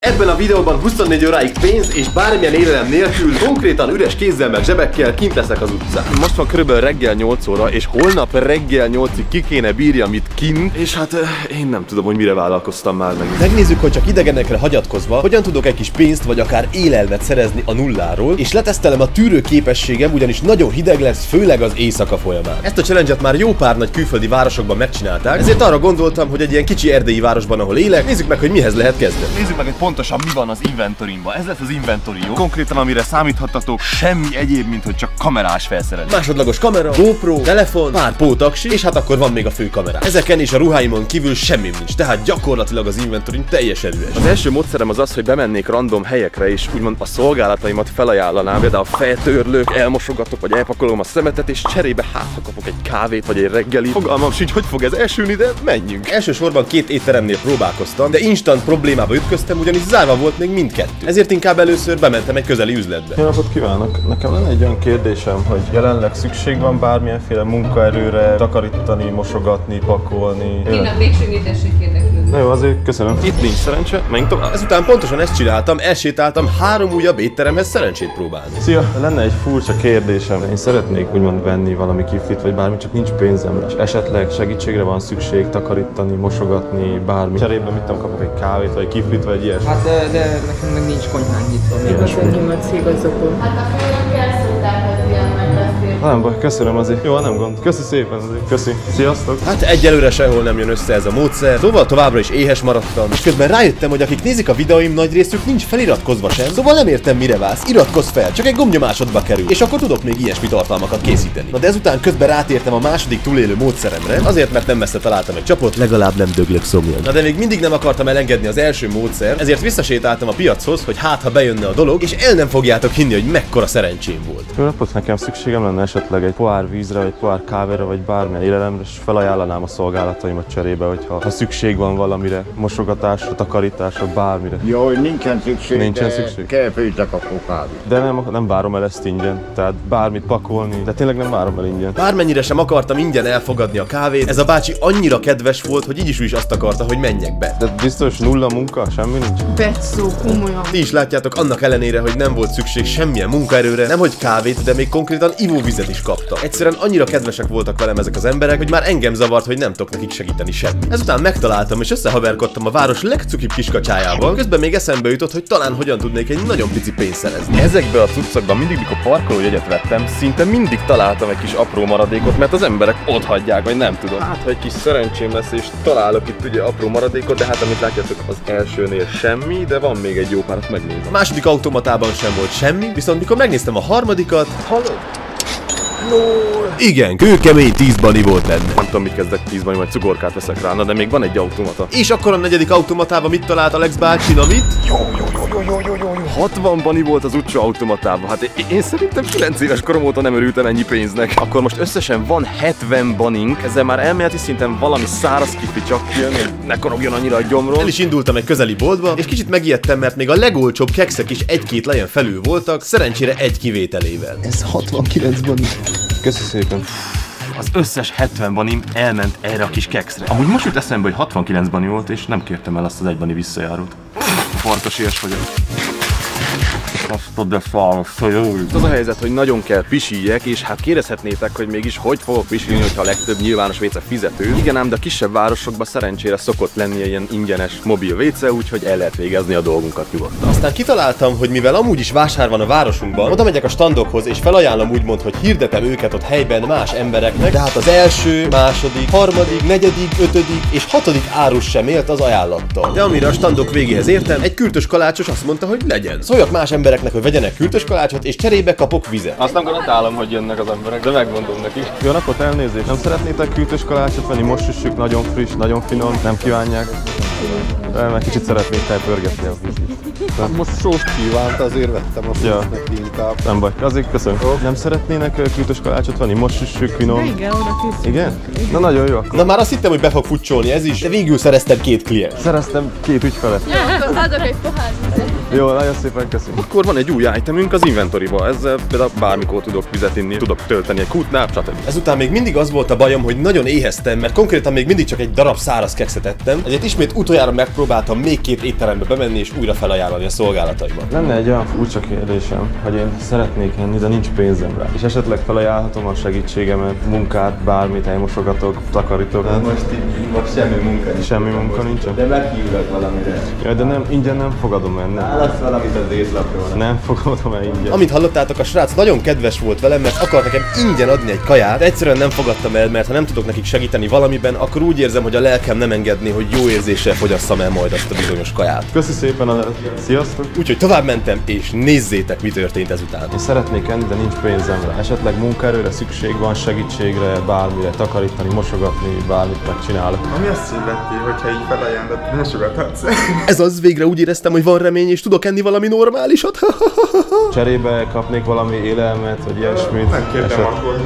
Ebben a videóban 24 óráig pénz és bármilyen élelem nélkül, konkrétan üres kézzel meg zsebekkel kint leszek az utcán. Most van körülbelül reggel 8 óra, és holnap reggel 8-ig ki kéne bírjam itt kint, és hát én nem tudom, hogy mire vállalkoztam már meg. Megnézzük, hogy csak idegenekre hagyatkozva, hogyan tudok egy kis pénzt vagy akár élelmet szerezni a nulláról, és letesztelem a tűrő képességem, ugyanis nagyon hideg lesz, főleg az éjszaka folyamán. Ezt a challenge-et már jó pár nagy külföldi városokban megcsinálták, ezért arra gondoltam, hogy egy ilyen kicsi erdélyi városban, ahol élek, nézzük meg, hogy mihez lehet kezdeni. Nézzük meg, hogy pontosan mi van az inventorimban. Ez lesz az inventorium. Konkrétan amire számíthattatok, semmi egyéb, mint hogy csak kamerás felszerelés. Másodlagos kamera, GoPro, telefon, pár pótaksi, és hát akkor van még a fő kamera. Ezeken és a ruháimon kívül semmi nincs, tehát gyakorlatilag az inventorim teljesen üres. Az első módszerem az az, hogy bemennék random helyekre, és úgymond a szolgálataimat felajánlanám, például feltörlök, elmosogatok, vagy elpakolom a szemetet, és cserébe hát kapok egy kávét vagy egy reggelit. Fogalmam sincs, hogy fog ez elsülni, de menjünk. Elsősorban 2 étteremnél próbálkoztam, de instant problémába ütköztem, ugyanis zárva volt még mindkettő. Ezért inkább először bementem egy közeli üzletbe. Jó napot kívánok! Nekem lenne egy olyan kérdésem, hogy jelenleg szükség van bármilyenféle munkaerőre, takarítani, mosogatni, pakolni. Minden végsőgítését érdeklődni. Na jó, azért köszönöm. Itt nincs szerencse, menjünk tovább. Ezután pontosan ezt csináltam, elsétáltam 3 újabb étteremhez szerencsét próbálni. Szia! Lenne egy furcsa kérdésem. Én szeretnék úgymond venni valami kiflit, vagy bármi, csak nincs pénzem. És esetleg segítségre van szükség, takarítani, mosogatni, bármi. Cserébe mit tudom, kapok egy kávét, vagy egy kiflit, vagy ilyesmi. Hát de nekem meg nincs konyhánk nyitva. Még az enyémet szigazokon. Hát a főnökkel szólták, hogy ilyen megbeszél. Nem baj, köszönöm azért. Jó, nem gond. Köszi szépen azért. Köszi. Sziasztok! Hát egyelőre sehol nem jön össze ez a módszer, szóval továbbra is éhes maradtam. És közben rájöttem, hogy akik nézik a videóim, nagy részük nincs feliratkozva sem, szóval nem értem, mire válsz. Iratkozz fel, csak egy gombnyomásodba kerül, és akkor tudok még ilyesmi tartalmakat készíteni. Na de ezután közben rátértem a második túlélő módszeremre, azért mert nem messze találtam egy csapot, legalább nem döglök szomjan. Na de még mindig nem akartam elengedni az első módszer, ezért visszasétáltam a piachoz, hogy hát ha bejönne a dolog, és el nem fogjátok hinni, hogy mekkora szerencsém volt. Jó napot, nekem szükségem lenne esetleg egy pohár vízre, vagy pohár kávéra, vagy bármilyen élelemre, és felajánlanám a szolgálataimat cserébe, hogyha szükség van valamire, mosogatásra, takarításra, bármire. Jó, hogy nincsen szükség, nincsen szükség. Kell főztek a kávét. De nem várom el ezt ingyen, tehát bármit pakolni, de tényleg nem várom el ingyen. Bármennyire sem akartam ingyen elfogadni a kávét, ez a bácsi annyira kedves volt, hogy így is azt akarta, hogy menjek be. De biztos nulla munka, semmi nincs? Betszó, komolyan. Ti is látjátok, annak ellenére, hogy nem volt szükség semmilyen munkaerőre, nemhogy kávét, de még konkrétan ivóvizet is kaptam. Egyszerűen annyira kedvesek voltak velem ezek az emberek, hogy már engem zavart, hogy nem tudok nekik segíteni semmi. Ezután megtaláltam és összehaverkodtam a város legcukibb kiskacsájával, közben még eszembe jutott, hogy talán hogyan tudnék egy nagyon pici pénzt szerezni. Ezekben a cuccokban mindig, mikor parkolójegyet vettem, szinte mindig találtam egy kis apró maradékot, mert az emberek otthagyják, vagy nem tudom. Hát, ha egy kis szerencsém lesz, és találok itt ugye apró maradékot, de hát amit látjátok, az elsőnél semmi, de van még egy jó párat, megnézem. A második automatában sem volt semmi, viszont mikor megnéztem a harmadikat, igen, kőkemény 10 bani volt benne. Nem tudom, mit kezdek 10 bani, majd cukorkát veszek rá, de még van egy automata. És akkor a negyedik automatában mit talált Alex bácsi, na mit? Jó. 60 bani volt az utcsó automatában. Hát én szerintem 9 éves korom óta nem örültem ennyi pénznek. Akkor most összesen van 70 banink, ezzel már elméleti szinten valami száraz kifi csak jön, ne korogjon annyira a gyomról. El is indultam egy közeli boltba, és kicsit megijedtem, mert még a legolcsóbb kekszek is 1-2 lejen felül voltak, szerencsére egy kivételével. Ez 69 bani. Köszi szépen. Az összes 70 banim elment erre a kis kekszre. Amúgy most jut eszembe, hogy 69 bani volt, és nem kértem el azt az 1 bani visszajárót. Farkas ilyes vagyok. Az a helyzet, hogy nagyon kell pisíjek, és hát kérdezhetnétek, hogy mégis hogy fogok pisilni, hogyha a legtöbb nyilvános WC fizető. Igen ám, de a kisebb városokban szerencsére szokott lennie ilyen ingyenes mobil WC, úgyhogy el lehet végezni a dolgunkat nyugodtan. Aztán kitaláltam, hogy mivel amúgy is vásár van a városunkban, oda megyek a standokhoz, és felajánlom úgymond, hogy hirdetem őket ott helyben más embereknek, de hát az első, második, harmadik, negyedik, 5. és 6. árus sem élt az ajánlattal. De amire a standok végéhez értem, egy kürtös kalácsos azt mondta, hogy legyen. Szóljak más embereknek, hogy vegyenek kürtös kalácsot, és cserébe kapok vizet. Azt nem garantálom, hogy jönnek az emberek, de megmondom nekik. Jó napot, elnézést! Nem szeretnétek kürtös kalácsot venni? Most süssük, nagyon friss, nagyon finom, nem kívánják? Mert kicsit szeretnék felpörgetni a vízit. szépen. Most sóst kívánt, azért vettem a pénznek inkább. Nem baj, azért köszönöm. Nem szeretnének kültös kalácsot venni? Most süssük finom. Igen, oda készül. Igen? Na nagyon jó akkor. Na már azt hittem, hogy be fog futcsolni ez is, de végül szereztem 2 kliens. Szereztem 2 ügyfelet. Akkor adok egy pohár vizet. Jó, nagyon szépen köszönöm. Akkor van egy új itemünk az inventoryba, ezzel például bármikor tudok vizet inni, tudok tölteni egy kútnál, stb. Ezután még mindig az volt a bajom, hogy nagyon éheztem, mert konkrétan még mindig csak egy darab száraz kekszet ettem, ezért ismét utoljára megpróbáltam még 2 étterembe bemenni és újra felajánlani a szolgálataimat. Lenne egy olyan furcsa kérdésem, hogy én szeretnék enni, de nincs pénzem rá. És esetleg felajánlhatom a segítségemet, munkát, bármit, elmosogatok, takarítok. Most semmi munka nincs. Semmi munka nincsen? De meghívlak valamire. Ja, de nem, ingyen nem fogadom el, nem. Válasz valamit az étlapról. Nem fogadom el ingyen. Amint hallottátok, a srác nagyon kedves volt velem, mert akart nekem ingyen adni egy kaját, de egyszerűen nem fogadtam el, mert ha nem tudok nekik segíteni valamiben, akkor úgy érzem, hogy a lelkem nem engedné, hogy jó érzéssel fogyasszam el majd azt a bizonyos kaját. Köszi szépen a... Sziasztok! Úgyhogy tovább mentem, és nézzétek, mi történt ezután. Én szeretnék enni, de nincs pénzem rá. Esetleg munkaerőre szükség van, segítségre, bármire, takarítani, mosogatni, bármit megcsinálok. Ami azt illeti, hogyha így felajánlod, mosogathatsz. Ez az, végre úgy éreztem, hogy van remény, és tudok enni valami normálisat. Cserébe kapnék valami élelmet, vagy ilyesmit. Nem kérdem akkor.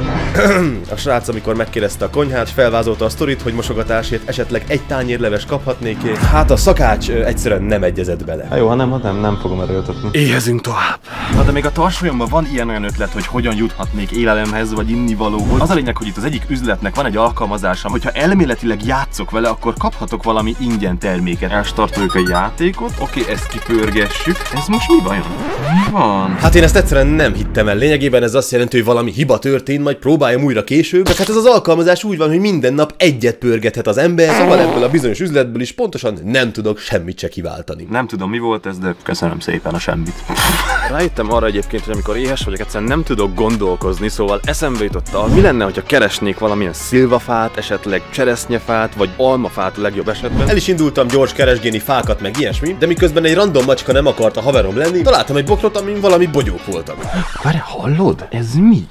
A srác, amikor megkérdezte a konyhát, felvázolta a sztorit, hogy mosogatásért esetleg egy tányérleves kaphatnék. Hát a szakács egyszerűen nem egyezett bele. Hát jó, ha nem fogom erőltetni. Éhezünk tovább. Na de még a tarsolyomban van ilyen-olyan ötlet, hogy hogyan juthatnék élelemhez vagy innivalóhoz. Az a lényeg, hogy itt az egyik üzletnek van egy alkalmazása, hogyha elméletileg játszok vele, akkor kaphatok valami ingyen terméket. Elstartoljuk a játékot, oké, ezt kipörgessük. Ez most mi vajon? Mi van? Hát én ezt egyszerűen nem hittem el. Lényegében ez azt jelenti, hogy valami hiba történt, majd próbáljam újra később. Csak hát ez az alkalmazás úgy van, hogy minden nap egyet pörgethet az ember, szóval ebből a bizonyos üzletből is pontosan nem tudok semmit se kiváltani. Nem tudom mi volt ez, de köszönöm szépen a semmit. Rájöttem arra egyébként, hogy amikor éhes vagyok, egyszerűen nem tudok gondolkozni, szóval eszembe jutott az, mi lenne, hogyha keresnék valamilyen szilvafát, esetleg cseresznyefát, vagy almafát a legjobb esetben. El is indultam gyors keresgélni fákat, meg ilyesmi, de miközben egy random macska nem akart a haverom lenni, találtam egy bokrot, amin valami bogyók voltak. Várj, hallod? Ez mi?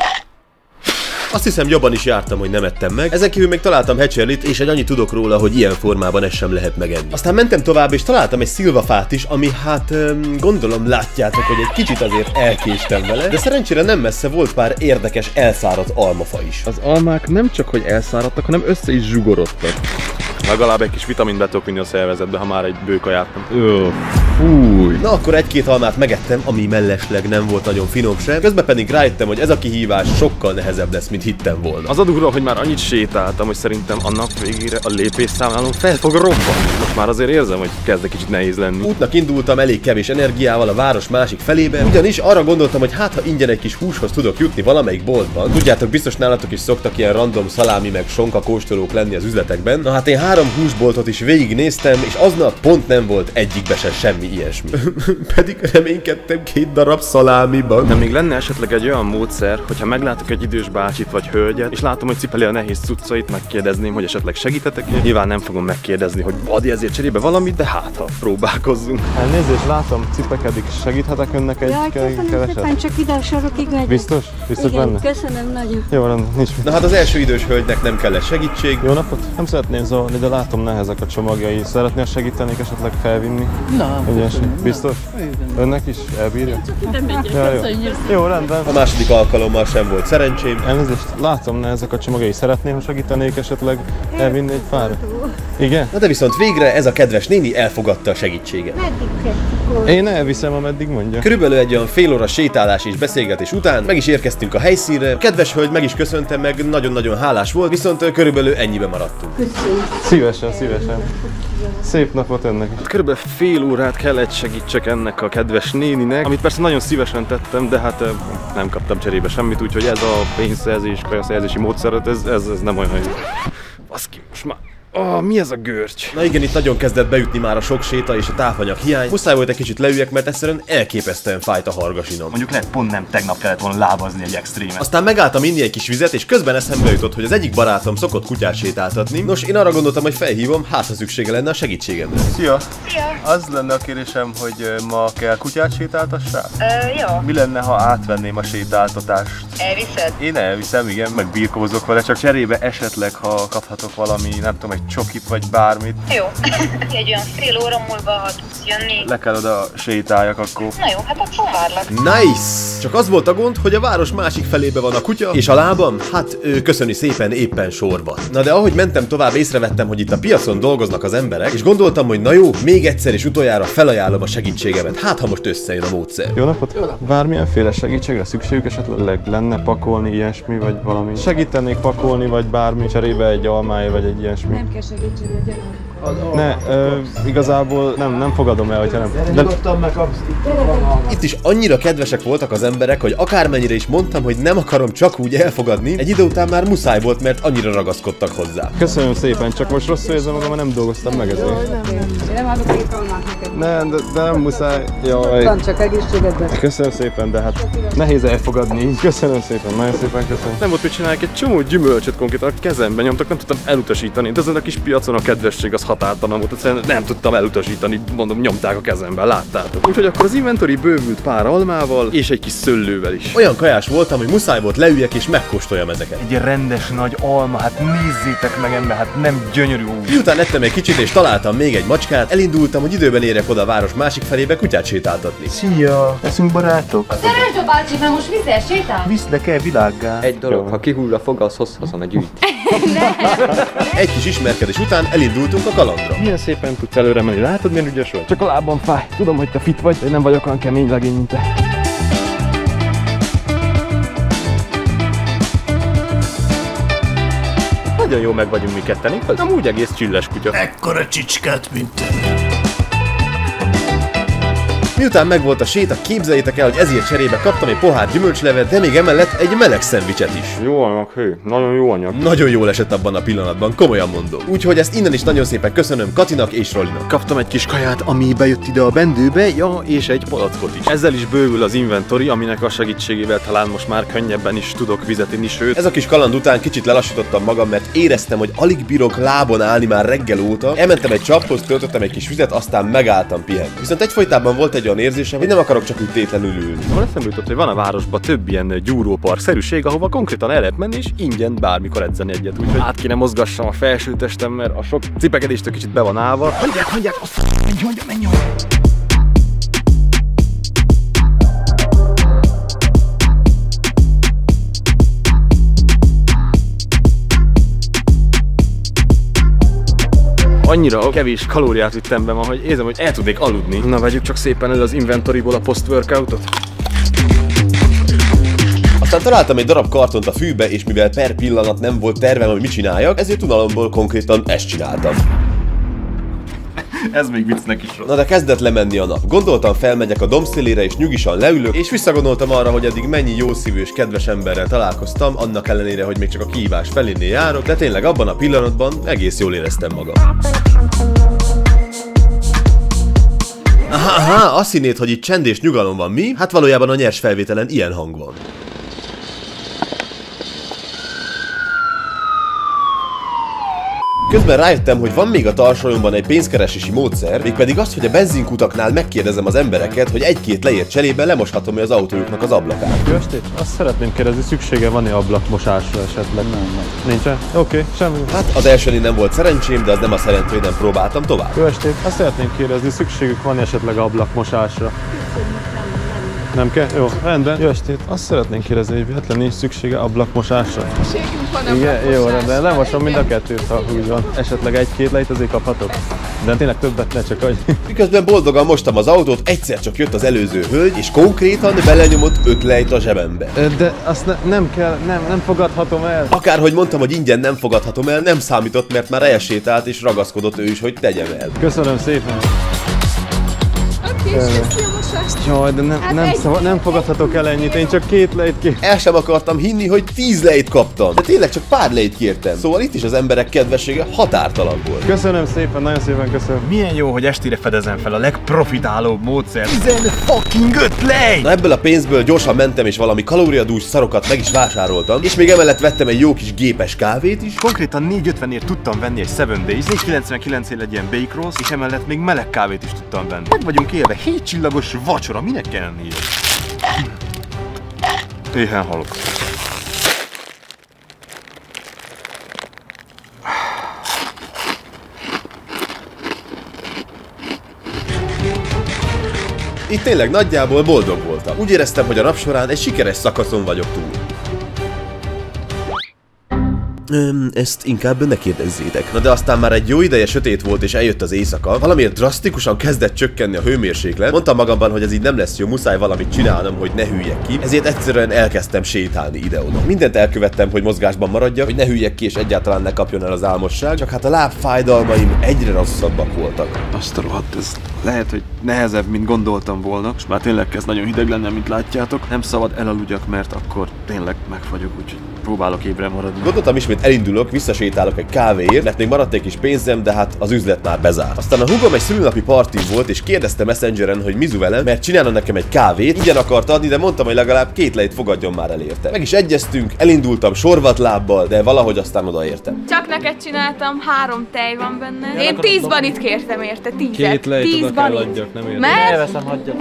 Azt hiszem, jobban is jártam, hogy nem ettem meg. Ezen kívül még találtam hecserlit, és egy annyit tudok róla, hogy ilyen formában ezt sem lehet megenni. Aztán mentem tovább, és találtam egy szilvafát is, ami hát gondolom látjátok, hogy egy kicsit azért elkéstem vele, de szerencsére nem messze volt pár érdekes elszáradt almafa is. Az almák nem csak hogy elszáradtak, hanem össze is zsugorodtak. Legalább egy kis vitamint be tudok vinni a szervezetbe, ha már egy bőkaját nem. Fúj! Na akkor egy-két almát megettem, ami mellesleg nem volt nagyon finom sem, közben pedig rájöttem, hogy ez a kihívás sokkal nehezebb lesz, mint hittem volna. Az a durva, hogy már annyit sétáltam, hogy szerintem a nap végére a lépésszámlálom fel fog robbanni. Most már azért érzem, hogy kezd egy kicsit nehéz lenni. Útnak indultam elég kevés energiával a város másik felébe, ugyanis arra gondoltam, hogy hát ha ingyen egy kis húshoz tudok jutni valamelyik boltban. Tudjátok, biztos nálatok is szoktak ilyen random szalámi meg sonka kóstolók lenni az üzletekben. Na hát én 3 húsboltot is végignéztem, és aznap pont nem volt egyikbe se semmi ilyesmi. Pedig reménykedtem 2 darab szalámiban. De még lenne esetleg egy olyan módszer, hogyha meglátok egy idős bácsit vagy hölgyet, és látom, hogy cipeli a nehéz cuccait, megkérdezném, hogy esetleg segítetek. Nyilván nem fogom megkérdezni, hogy adj ezért cserébe valamit, de hát ha próbálkozzunk. Elnézést, látom, cipekedik. Segíthetek önnek egy keveset? Csak ide a sarokig megyünk. Biztos? Biztos Igen, benne? köszönöm nagyon. Jó, rendben, nincs mit. Na hát az első idős hölgynek nem kellett segítség. Jó napot! Nem szeretném zavarni, de látom nehezek a csomagjai. Szeretnél segíteni esetleg felvinni? Biztos? Önnek is elbírja? Ide megyek, Ja, jó. köszönjük. Jó, rendben. A második alkalommal sem volt szerencsém. Elnézést, látom nehezek a csomagjai. Szeretném, ha segítenék esetleg elvinni egy pár? Igen? Na de viszont végre ez a kedves néni elfogadta a segítséget. Én elviszem, ameddig mondja. Körülbelül egy olyan fél óra sétálás és beszélgetés után meg is érkeztünk a helyszínre. A kedves hölgy meg is köszöntem, meg nagyon-nagyon hálás volt, viszont körülbelül ennyibe maradtunk. Szívesen, szívesen. Szép napot önnek is. Körülbelül fél órát kellett segítsek ennek a kedves néninek, amit persze nagyon szívesen tettem, de hát nem kaptam cserébe semmit, úgyhogy ez a pénzszerzés, kajaszerzési módszeret, ez nem olyan, hogy... Baszki, most már... mi ez a görcs? Na igen, itt nagyon kezdett beütni már a sok séta és a tápanyag hiány. Muszáj volt egy kicsit leüljek, mert egyszerűen elképesztően fájt a hargasinom. Mondjuk lehet pont nem tegnap kellett volna lábazni egy extrémet. Aztán megálltam inni egy kis vizet, és közben eszembe jutott, hogy az egyik barátom szokott kutyát sétáltatni. Nos, én arra gondoltam, hogy felhívom, hát ha szüksége lenne a segítségemre. Szia! Az lenne a kérésem, hogy ma kell kutyát sétáltassál? Jó. Mi lenne, ha átvenném a sétáltatást? Elviszed? Én elviszem, igen, meg birkózok vele, csak cserébe esetleg, ha kaphatok valami, nem tudom, egy egy csokit vagy bármit. Jó, egy olyan fél óra múlva, ha tudsz jönni. Le kell oda sétáljak akkor. Na jó, hát akkor várlak. Nice! Csak az volt a gond, hogy a város másik felébe van a kutya, és a lábam, hát ő köszöni szépen éppen sorban. Na de ahogy mentem tovább, észrevettem, hogy itt a piacon dolgoznak az emberek, és gondoltam, hogy na jó, még egyszer és utoljára felajánlom a segítségemet. Hát ha most összejön a módszer. Jó napot! Jó napot! Bármilyenféle segítségre szükségük esetleg lenne pakolni ilyesmi, vagy valami? Segítenék pakolni, vagy bármi cserébe egy almája, vagy egy ilyesmi? Nem kell segítségre, gyere. Ne, igazából nem fogadom el, hogyha nem. De... Itt is annyira kedvesek voltak az emberek, hogy akármennyire is mondtam, hogy nem akarom csak úgy elfogadni, egy idő után már muszáj volt, mert annyira ragaszkodtak hozzá. Köszönöm szépen, csak most rosszul érzem magam, mert nem dolgoztam meg ezért. Nem adok két almát neked. Nem, de nem muszáj. Jaj. Van csak egészségedben. Köszönöm szépen, de hát nehéz elfogadni így. Köszönöm szépen, nagyon szépen köszönöm. Nem volt mit csinálják, egy csomó gyümölcsöt konkrétan a kezembe nyomtak, nem tudtam elutasítani. De ezen a kis piacon a kedvesség az határtalan volt, egyszerűen nem tudtam elutasítani, mondom, nyomták a kezemben, láttátok. Úgyhogy akkor az inventory bővült pár almával és egy kis szőlővel is. Olyan kajás voltam, hogy muszáj volt leüljek és megkóstoljam ezeket. Egy rendes nagy alma, hát nézzétek meg ember, hát nem gyönyörű. Miután ettem egy kicsit és találtam még egy macskát, elindultam, hogy időben érjek oda a város másik felébe kutyát sétáltatni. Szia! Leszünk barátok? Szeresd a bácsi, mert most viszel sétál? Visznek el világgá. Egy dolog, ha kihull a fog, az hoz haza a gyűjt. Egy kis ismerkedés után elindultunk a kalandra. Milyen szépen tudsz előre menni, látod milyen ügyes vagy? Csak a lábam fáj. Tudom, hogy te fit vagy, de nem vagyok olyan kemény legény, mint te. Nagyon jó meg vagyunk mi ketten, igaz? Amúgy egész csilles kutya. Ekkora csicskát, mint te. Miután megvolt a séta, képzeljétek el, hogy ezért cserébe kaptam egy pohár gyümölcslevet, de még emellett egy meleg szendvicset is. Jó anyag, hű, nagyon jó anyag. Nagyon jól esett abban a pillanatban, komolyan mondom. Úgyhogy ezt innen is nagyon szépen köszönöm Katinak és Rolinak. Kaptam egy kis kaját, ami bejött ide a bendőbe, ja, és egy palackot is. Ezzel is bővül az inventory, aminek a segítségével talán most már könnyebben is tudok vizet inni, sőt. Ez a kis kaland után kicsit lelassítottam magam, mert éreztem, hogy alig bírok lábon állni már reggel óta. Elmentem egy csaphoz, töltöttem egy kis vizet, aztán megálltam pihenni. Viszont egyfolytában volt egy olyan érzésem, hogy nem akarok csak úgy tétlenül ülni. Szóval eszembe jutott, hogy van a városban több ilyen gyúrópark-szerűség, ahova konkrétan el lehet menni és ingyen bármikor edzeni egyet. Úgyhogy át kéne mozgassam a felsőtestem, mert a sok cipekedéstől kicsit be van állva. Hagyják, menj. Annyira kevés kalóriát vittem be ma, hogy érzem, hogy el tudnék aludni. Na, vegyük csak szépen elő az inventoryból a post-workoutot. Aztán találtam egy darab kartont a fűbe, és mivel per pillanat nem volt tervem, hogy mit csináljak, ezért unalomból konkrétan ezt csináltam. Ez még viccnek is rossz. Na de kezdett lemenni a nap. Gondoltam, felmegyek a dombszélére és nyugisan leülök, és visszagondoltam arra, hogy eddig mennyi jószívű és kedves emberrel találkoztam, annak ellenére, hogy még csak a kihívás felénél járok, de tényleg abban a pillanatban egész jól éreztem magam. Aha, azt hinnéd, hogy itt csend és nyugalom van, mi? Hát valójában a nyers felvételen ilyen hang van. Közben rájöttem, hogy van még a tarsolyomban egy pénzkeresési módszer, mégpedig az, hogy a benzinkutaknál megkérdezem az embereket, hogy egy-két leért cserébe lemoshatom-e az autójuknak az ablakát. Jó estét! Azt szeretném kérdezni, szüksége van-e ablakmosásra esetleg? Nem. Nincsen? Oké, semmi. Hát az elsőnél nem volt szerencsém, de az nem azt jelenti, hogy nem próbáltam tovább. Jó estét! Azt szeretném kérdezni, szükségük van esetleg ablakmosásra? Nem kell? Jó, rendben. Jó estét! Azt szeretnénk kérdezni, hogy véletlenül nincs szüksége ablakmosásra? Szükségünk van Igen, jó, rendben. Lemosom mind a kettőt, ha úgy van. Esetleg egy-két lejt azért kaphatok. De tényleg többet ne csak, hogy... Miközben boldogan mostam az autót, egyszer csak jött az előző hölgy, és konkrétan belenyomott 5 lejt a zsebembe. De azt nem kell, nem fogadhatom el. Akárhogy mondtam, hogy ingyen nem fogadhatom el, nem számított, mert már elsétált és ragaszkodott ő is, hogy tegyem el. Köszönöm szépen. mosást. Jaj, de nem fogadhatok el ennyit, én csak 2 lejt kértem. El sem akartam hinni, hogy 10 lejt kaptam. De tényleg csak pár lejt kértem. Szóval itt is az emberek kedvessége határtalan volt. Köszönöm szépen, nagyon szépen köszönöm. Milyen jó, hogy estére fedezem fel a legprofitálóbb módszer. 15 lej! Na ebből a pénzből gyorsan mentem és valami kalóriadús szarokat meg is vásároltam. És még emellett vettem egy jó kis gépes kávét is. Konkrétan 4,50-ért tudtam venni egy 7 Days, 4,99-ért egy ilyen Bake Rolls, és emellett még meleg kávét is tudtam venni. Meg vagyunk élve, 7 csillagos vacsora, minek kell enni? Éhen halok. Itt tényleg nagyjából boldog voltam. Úgy éreztem, hogy a nap során egy sikeres szakaszon vagyok túl. Ezt inkább ne kérdezzétek. Na de aztán már egy jó ideje sötét volt és eljött az éjszaka, valamiért drasztikusan kezdett csökkenni a hőmérséklet. Mondtam magamban, hogy ez így nem lesz jó, muszáj valamit csinálnom, hogy ne hűljek ki. Ezért egyszerűen elkezdtem sétálni ide-oda. Mindent elkövettem, hogy mozgásban maradjak, hogy ne hűljek ki és egyáltalán ne kapjon el az álmosság, csak hát a lábfájdalmaim egyre rosszabbak voltak. Azt a rohadt, ez lehet, hogy nehezebb, mint gondoltam volna, és már tényleg kezd nagyon hideg lennem, mint látjátok. Nem szabad elaludjak, mert akkor tényleg megfagyok, úgyhogy próbálok ébren maradni. Gondoltam ismét elindulok, visszasétálok egy kávéért, mert még maradt egy kis pénzem, de hát az üzlet már bezárt. Aztán a húgom egy szülinapi partin volt, és kérdezte Messengeren, hogy mizu velem, mert csinálna nekem egy kávét. Ingyen akart adni, de mondtam, hogy legalább 2 lejt fogadjon már el érte. Meg is egyeztünk, elindultam sorvatlábbal, de valahogy aztán odaértem. Csak neked csináltam, 3 tej van benne. Én 10 banit kértem érte, 10. 2 lejt 10 oda kell banit. adjak, nem értem. Mert? Elveszem, hagyjam.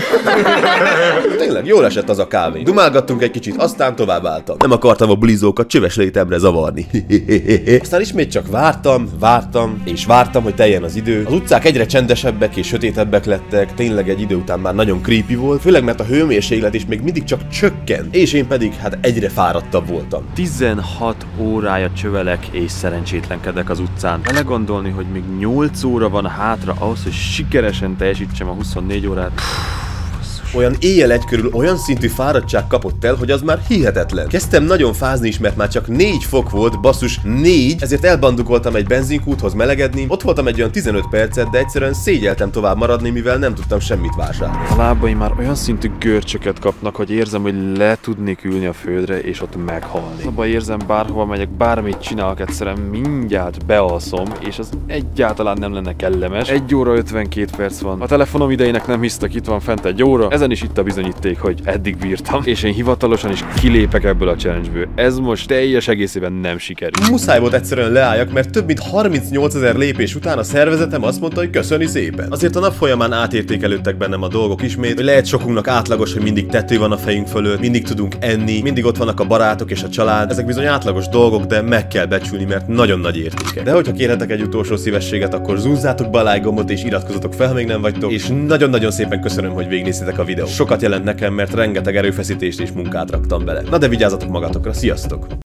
Tényleg, jól esett az a kávé. Dumálgattunk egy kicsit, aztán tovább álltam. Nem akartam a bulizókat csöves létemre zavarni. Aztán ismét csak vártam, és vártam, hogy teljen az idő. Az utcák egyre csendesebbek és sötétebbek lettek, tényleg egy idő után már nagyon creepy volt, főleg mert a hőmérséklet is még mindig csak csökkent, és én pedig hát egyre fáradtabb voltam. 16 órája csövelek és szerencsétlenkedek az utcán. Belegondolni, hogy még 8 óra van hátra ahhoz, hogy sikeresen teljesítsem a 24 órát. Olyan éjjel 1 körül olyan szintű fáradtság kapott el, hogy az már hihetetlen. Kezdtem nagyon fázni is, mert már csak 4 fok volt, basszus 4, ezért elbandukoltam egy benzinkúthoz melegedni. Ott voltam egy olyan 15 percet, de egyszerűen szégyeltem tovább maradni, mivel nem tudtam semmit vásárolni. A lábaim már olyan szintű görcsöket kapnak, hogy érzem, hogy le tudnék ülni a földre és ott meghalni. Abba érzem, bárhova megyek, bármit csinálok, egyszerűen mindjárt bealszom, és az egyáltalán nem lenne kellemes. 1 óra 52 perc van. A telefonom idejének nem hisztek, itt van fent 1 óra. Ezen is itt a bizonyíték, hogy eddig bírtam, és én hivatalosan is kilépek ebből a challenge-ből. Ez most teljes egészében nem sikerül. Muszáj volt egyszerűen leálljak, mert több mint 38 000 lépés után a szervezetem azt mondta, hogy köszöni szépen. Azért a nap folyamán átértékelődtek bennem a dolgok ismét, hogy lehet sokunknak átlagos, hogy mindig tető van a fejünk fölött, mindig tudunk enni, mindig ott vannak a barátok és a család. Ezek bizony átlagos dolgok, de meg kell becsülni, mert nagyon nagy értéke. De hogyha kérhetek egy utolsó szívességet, akkor zúzzátok be a like gombot és iratkozzatok fel, ha még nem vagytok, és nagyon-nagyon szépen köszönöm, hogy végignéztétek a videót. Sokat jelent nekem, mert rengeteg erőfeszítést és munkát raktam bele. Na de vigyázzatok magatokra, sziasztok!